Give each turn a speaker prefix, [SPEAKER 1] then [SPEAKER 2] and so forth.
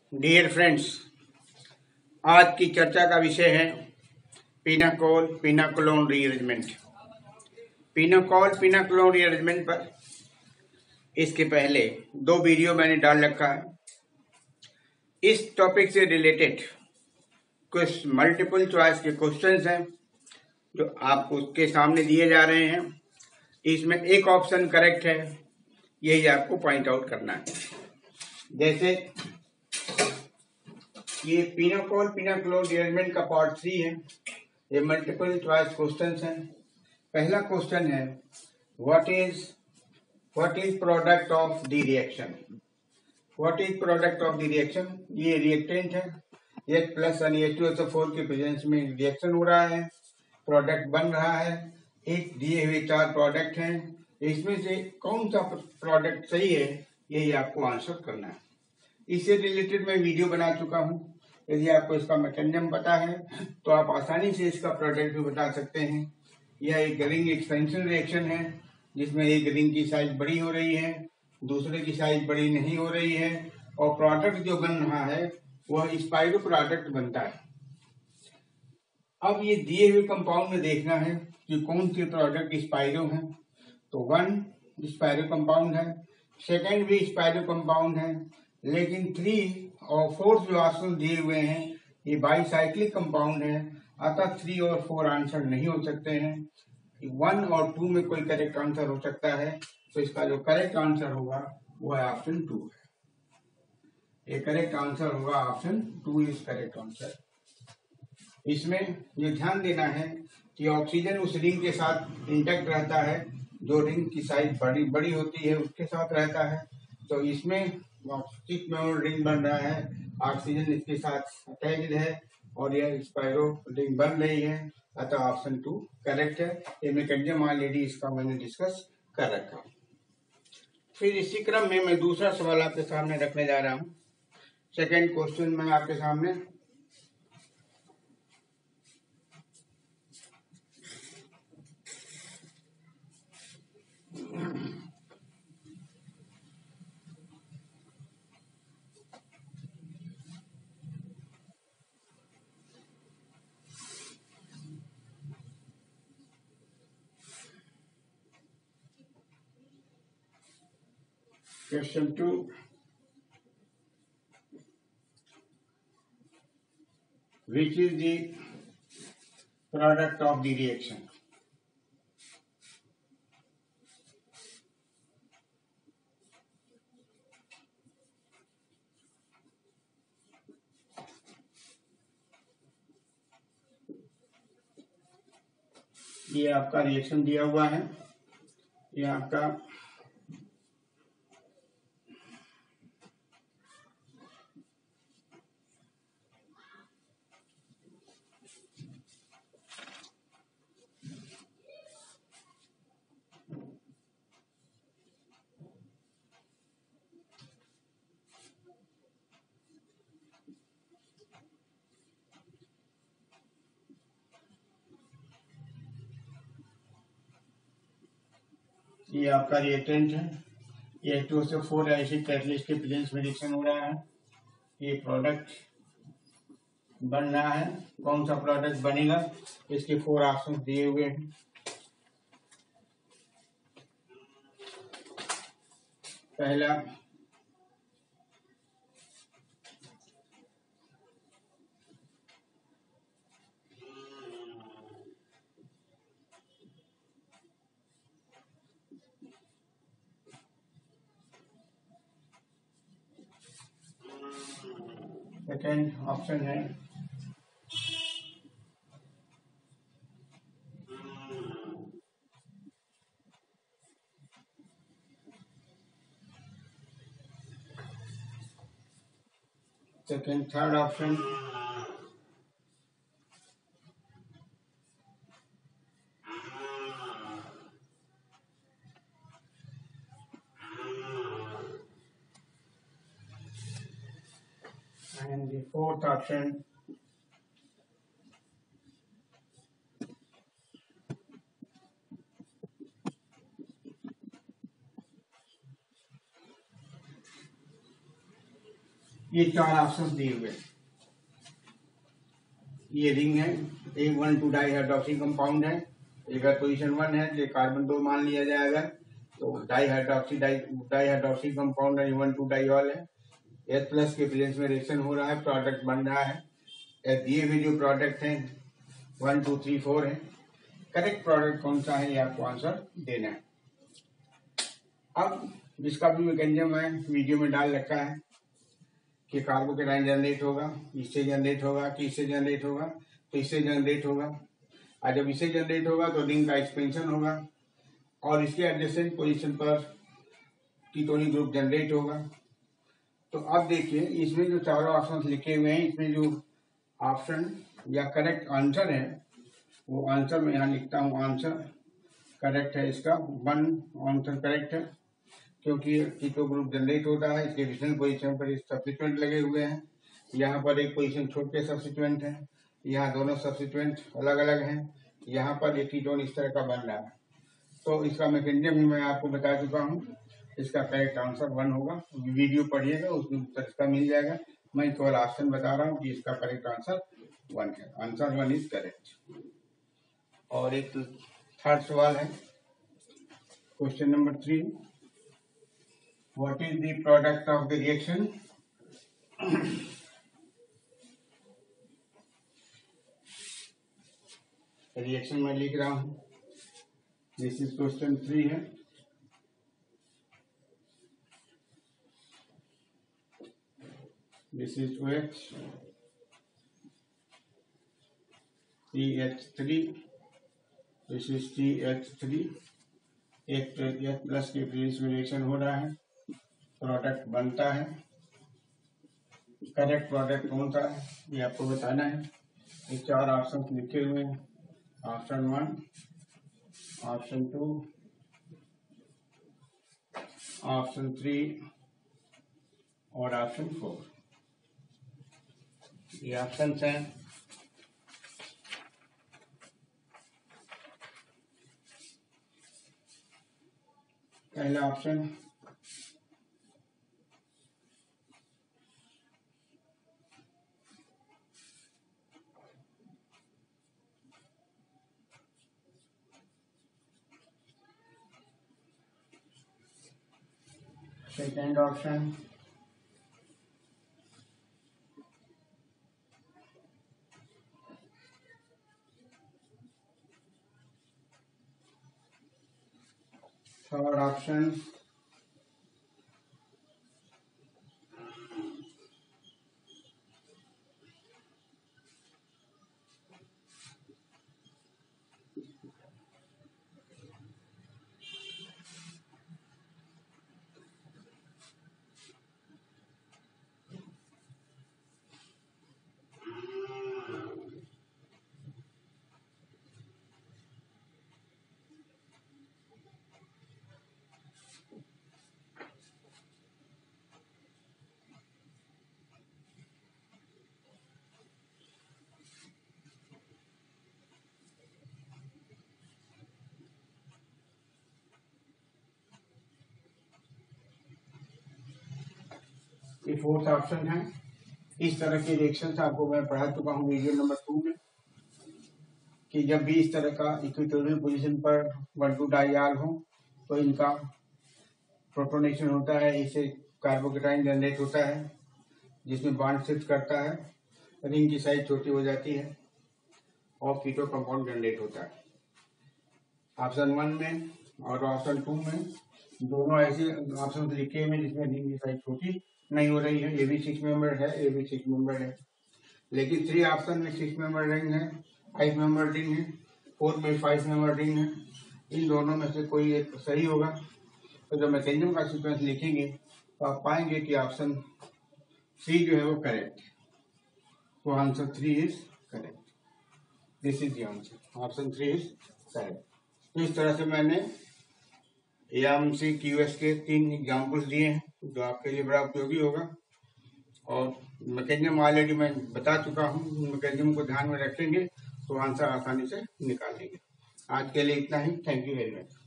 [SPEAKER 1] Dear friends, आज की चर्चा का विषय है pinacol pinacolone rearrangement. Pinacol pinacolone rearrangement पर इसके पहले 2 वीडियो मैंने डाल रखा है। इस टॉपिक से रिलेटेड कुछ मल्टीपल चॉइस के क्वेश्चंस हैं जो आपको उसके सामने दिए जा रहे हैं। इसमें एक ऑप्शन करेक्ट है, यही आपको पॉइंट आउट करना है। जैसे ये पिनाकोल पिनाकोलोन रीअरेंजमेंट का पार्ट 3 है। ये मल्टीपल चॉइस क्वेश्चंस हैं। पहला क्वेश्चन है what is product of the reaction. What is product of the reaction? ये रिएक्टेंट है, H प्लस यानी H2SO4 के प्रेजेंस में रिएक्शन हो रहा है, प्रोडक्ट बन रहा है। एक दिए हुए 4 प्रोडक्ट हैं, इसमें से कौन सा प्रोडक्ट सही है, यही आपको आंसर करना है। इससे रिलेटेड मैं वीडियो बना चुका हूँ। यदि आपको इसका मैकेनिज्म पता है तो आप आसानी से इसका प्रोडक्ट भी बता सकते हैं। यह एक रिंग एक्सपेंशन रिएक्शन है जिसमें एक रिंग की साइज बड़ी हो रही है, दूसरे की साइज बड़ी नहीं हो रही है, और प्रोडक्ट जो बन रहा है वह स्पाइरो प्रोडक्ट बनता है। अब ये दिए हुए कंपाउंड में देखना है कि कौन से प्रोडक्ट स्पाइरो हैं। तो 1 स्पाइरो कंपाउंड है, सेकेंड भी स्पाइरो कंपाउंड है, लेकिन 3 और 4 जो ऑप्शन दिए हुए हैं ये बाईसाइक्लिक कंपाउंड है। अतः 3 और 4 आंसर नहीं हो सकते हैं। 1 और 2 में कोई करेक्ट आंसर हो सकता है, तो इसका जो करेक्ट आंसर होगा वो है ऑप्शन 2 है। ये करेक्ट आंसर होगा ऑप्शन 2 इज करेक्ट आंसर। इसमें ये ध्यान देना है कि ऑक्सीजन उस रिंग के साथ इंटैक्ट रहता है, जो रिंग की साइज बड़ी होती है उसके साथ रहता है। तो इसमें ऑक्सीजन में रिंग बन रहा है, ऑक्सीजन इसके साथ अटैच्ड है और यह स्पाइरो रिंग बन रही है। अतः ऑप्शन 2 करेक्ट है। ये मैकेनिज्म ऑलरेडी इसका मैंने डिस्कस कर रखा। फिर इसी क्रम में मैं दूसरा सवाल आपके सामने रखने जा रहा हूँ। सेकेंड क्वेश्चन में आपके सामने Question 2. Which is the product of the reaction? ये आपका रिएक्शन दिया हुआ है। ये आपका रिएक्टेंट है। ये H2SO4 एसिड कैटलिस्ट के प्रेजेंस में रिएक्शन हो रहा है। ये प्रोडक्ट बन रहा है। कौन सा प्रोडक्ट बनेगा, इसके 4 ऑप्शन दिए हुए हैं। पहला सेकेंड ऑप्शन है third option and the fourth option ये 4 ऑप्शन दिए हुए। ये रिंग है, एक 1,2 डाइहाइड्रोक्सी कंपाउंड है। अगर पोजीशन 1 है तो कार्बन 2 मान लिया जाएगा, तो डाइहाइड्रोक्सी कंपाउंड है, 1,2 डाइऑल है। H+ के प्रेजेंस में रिएक्शन हो रहा है, प्रोडक्ट बन रहा है। दिए हुए जो प्रोडक्ट हैं 1, 2, 3, 4 है। करेक्ट प्रोडक्ट कौन सा है ये आपको आंसर देना है। अब जिसका भी मैकेनिज्म है वीडियो में डाल रखा है कि कार्बोकेटाइन जनरेट होगा, इससे जनरेट होगा कि इससे जनरेट होगा, तो इससे जनरेट होगा। और जब इससे जनरेट होगा तो रिंग का एक्सपेंशन होगा और इसके एडजेसेंट पोजीशन पर कीटोनिक ग्रुप जनरेट होगा। तो अब देखिए इसमें जो चारों ऑप्शन लिखे हुए हैं, इसमें जो ऑप्शन या करेक्ट आंसर है वो आंसर मैं यहाँ लिखता हूँ। आंसर करेक्ट है इसका 1 आंसर करेक्ट है, क्योंकि कीटो ग्रुप जनरेट होता है। इसके डिफरेंट पोजीशन पर सब्स्टिट्यूएंट लगे हुए हैं। यहाँ पर एक पोजीशन छोड़ के सब्स्टिट्यूएंट है, यहाँ दोनों सब्स्टिट्यूएंट अलग अलग हैं। यहाँ पर एक कीटोन इस तरह का बन रहा है। तो इसका मैकेनिज्म मैं आपको बता चुका हूँ। इसका करेक्ट आंसर 1 होगा। वीडियो पढ़िएगा, उसमें उत्तर इसका मिल जाएगा। मैं केवल ऑप्शन बता रहा हूँ कि इसका करेक्ट आंसर 1 है। Answer 1 is correct. और एक थर्ड सवाल है, question number 3, what is the product of the reaction? Reaction में लिख रहा हूं, दिस इज क्वेश्चन 3 है। This is OH, CH3, this is CH3। एक H+ के प्रेजेंस में रिएक्शन हो रहा है, प्रोडक्ट बनता है। करेक्ट प्रोडक्ट कौन सा है ये आपको बताना है। ये 4 ऑप्शन लिखे हुए हैं, ऑप्शन 1, ऑप्शन 2, ऑप्शन 3 और ऑप्शन 4। ये ऑप्शन हैं। पहला option second option third option ये फोर्थ ऑप्शन है। इस तरह के रिएक्शन आपको मैं पढ़ा चुका हूँ वीडियो नंबर 2 में, कि जब भी इस तरह का इक्वेटोरियल पोजीशन पर 1,2 डाइऑल हो तो इनका प्रोटोनेशन होता है, इससे कार्बोकेटाइन जनरेट होता है जिसमें बॉन्ड शिफ्ट करता है, रिंग की साइज छोटी हो जाती है और कीटो कंपाउंड जनरेट होता है। ऑप्शन 1 में और ऑप्शन 2 में दोनों ऐसे ऑप्शन लिखे हुए जिसमें रिंग की साइज छोटी नहीं हो रही है। ये भी 6 मेंबर है, ये भी 6 मेंबर है, लेकिन 3 ऑप्शन में 6 मेंबर रिंग है, 5 मेंबर रिंग है, 4 में 5 मेंबर रिंग है। इन दोनों में से कोई एक सही होगा। तो जब मैकेनिज्म का सीक्वेंस लिखेंगे तो आप पाएंगे कि ऑप्शन सी जो है वो करेक्ट है। तो answer 3 is correct. This is the answer, option 3 is correct. तो इस तरह से मैंने AMC/QS के 3 एग्जाम्पल्स दिए हैं जो आपके लिए बड़ा उपयोगी होगा। और मैकेनिज्म ऑलरेडी मैं बता चुका हूँ, मैकेनिज्म को ध्यान में रखेंगे तो आंसर आसानी से निकाल लेंगे। आज के लिए इतना ही। Thank you very much.